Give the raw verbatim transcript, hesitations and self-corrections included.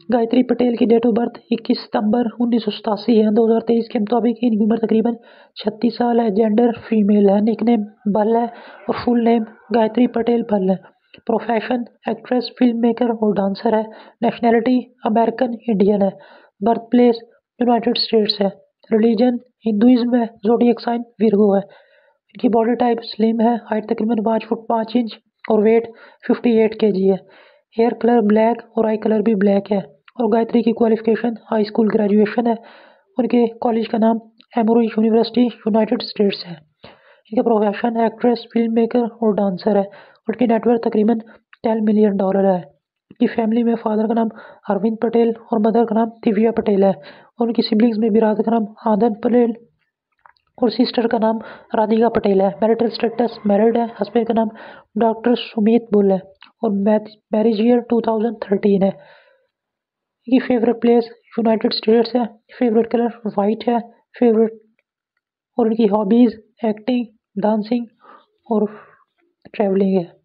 गायत्री पटेल की date of birth इक्कीस सितंबर उन्नीस सौ सतासी है। दो हज़ार तेईस के मुताबिक इनकी उम्र तकरीबन छत्तीस साल है। जेंडर फीमेल है। निकनेम बल है और फुल नेम गायत्री पटेल बल है। प्रोफेशन एक्ट्रेस, फिल्म मेकर और डांसर है। नेशनैलिटी अमेरिकन इंडियन है। बर्थ प्लेस यूनाइटेड स्टेट्स है। रिलीजन हिंदुइज्म है। ज़ोडिएक साइन विर्गो है। इनकी बॉडी टाइप स्लिम है। हाइट तकरीबन पाँच फुट पाँच इंच और वेट अट्ठावन केजी है। हेयर कलर ब्लैक और आई कलर भी ब्लैक है। और गायत्री की क्वालिफिकेशन हाई स्कूल ग्रेजुएशन है। उनके कॉलेज का नाम एमोरी यूनिवर्सिटी यूनाइटेड स्टेट्स है। इनका प्रोफेशन एक्ट्रेस, फिल्म मेकर और डांसर है। उनकी नेटवर्थ तकरीबन टेन मिलियन डॉलर है। उनकी फैमिली में फादर का नाम अरविंद पटेल और मदर का नाम दिव्या पटेल है। और उनकी सिबलिंग्स में बिरादर का नाम आदन पटेल और सिस्टर का नाम राधिका पटेल है। मैरिटल स्टेटस मैरिड है। हस्बैंड का नाम डॉक्टर सुमीत बुल है और marriage year two thousand thirteen है। इनकी फेवरेट प्लेस यूनाइटेड स्टेट्स है। फेवरेट कलर वाइट है। फेवरेट और उनकी हॉबीज़ एक्टिंग, डांसिंग और ट्रैवलिंग है।